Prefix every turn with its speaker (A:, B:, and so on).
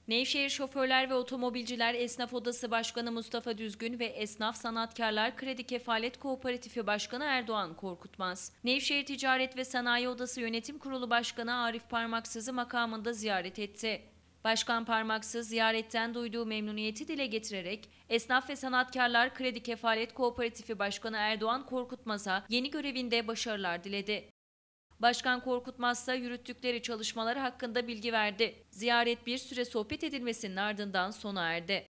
A: Nevşehir Şoförler ve Otomobilciler Esnaf Odası Başkanı Mustafa Düzgün ve Esnaf Sanatkarlar Kredi Kefalet Kooperatifi Başkanı Erdoğan Korkutmaz, Nevşehir Ticaret ve Sanayi Odası Yönetim Kurulu Başkanı Arif Parmaksız'ı makamında ziyaret etti. Başkan Parmaksız ziyaretten duyduğu memnuniyeti dile getirerek Esnaf ve Sanatkarlar Kredi Kefalet Kooperatifi Başkanı Erdoğan Korkutmaz'a yeni görevinde başarılar diledi. Başkan Korkutmaz ise yürüttükleri çalışmalar hakkında bilgi verdi. Ziyaret bir süre sohbet edilmesinin ardından sona erdi.